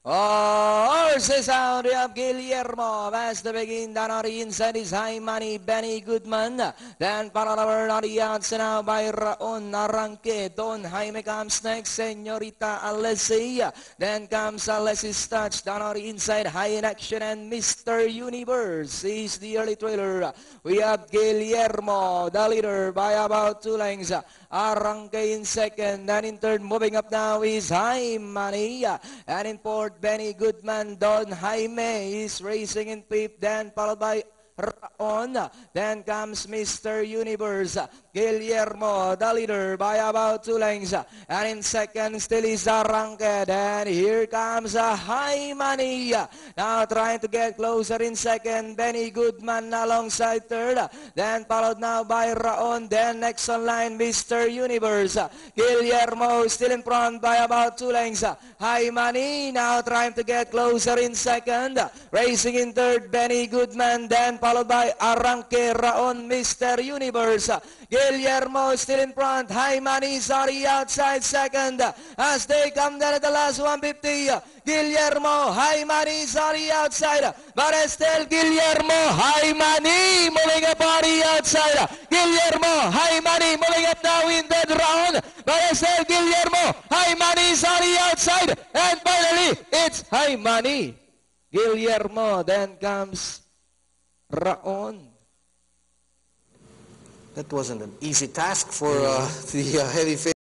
Oh, the sound of Guillermo. As the begin, down on the inside is High Money, Benny Goodman. Then Paralaver on the outside now by Raon Arranque. Don Jaime comes next, Señorita Alessia. Then comes Alessi's touch, down on the inside, High in Action and Mr. Universe is the early trailer. We have Guillermo, the leader by about 2 lengths. Arranque in second, and in third, moving up now is High Money. And in fourth, Benny Goodman. Don Jaime is racing in fifth, then followed by Raon. Then comes Mr. Universe. Guillermo, the leader by about 2 lengths. And in second still is Arranque. And here comes High Money. Now trying to get closer in second. Benny Goodman alongside third. Then followed now by Raon. Then next on line, Mr. Universe. Guillermo still in front by about 2 lengths. High Money now trying to get closer in second. Racing in third, Benny Goodman. Then followed by Arranque, Raon, Mr. Universe. Guillermo still in front. High Money is on the outside second. As they come down at the last 150. Guillermo, High Money is on the outside. But still Guillermo, High Money moving up on the outside. Guillermo, High Money moving up now in that round. But still Guillermo, High Money is on the outside. And finally, it's High Money. Guillermo, then comes Raon. That wasn't an easy task for the heavy